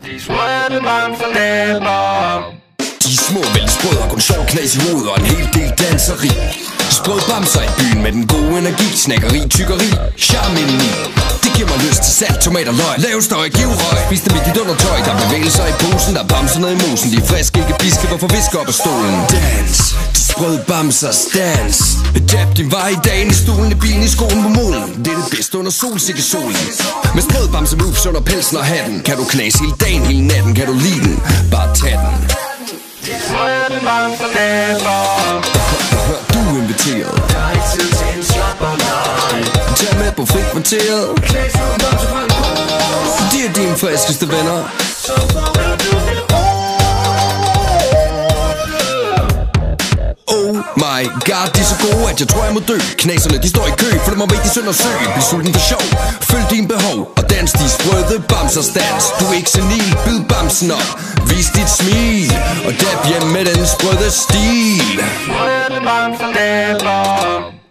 De sprøde bamser. De små vælgesbrød har kun sjov knas i hovedet og en hel del danseri. Sprød bamser i byen med den gode energi, snakkeri, tykkeri, charme indeni. Det giver mig lyst til salt, tomat og løg. Lav støj, giv røg, spis dem i dit undertøj. Der er bevægelser i posen, der er bamser ned i mosen. De er friske, ikke biske, hvorfor visker op af stolen. Dans, de sprøde bamsers dans. Jab din vej i dagen, i stolen, i bilen, i skoen på moden. Det er det bedste under solsikkesolen. Med sprød bamse moves under pelsen og hatten. Kan du knase hele dagen, hele natten, kan du lide den. Bare tag den. Sprøde bamser. Du er inviteret. Der er ikke tid til en slapperleg. Tag med på frikvarteret. Knæs nogle bamser fra en kurs. De er dine friskeste venner. Så får du det Oh my god, de er så gode, at jeg tror jeg må dø. Knaserne, de står i kø, for det må væk i sønd og sø. Bliv sulten for sjov, følg din behov og dans de sprøde bamsers dans. Du er ikke senil, bid bamsen op, vis dit smil og dab hjem med den sprøde stil. Sprøde bamser.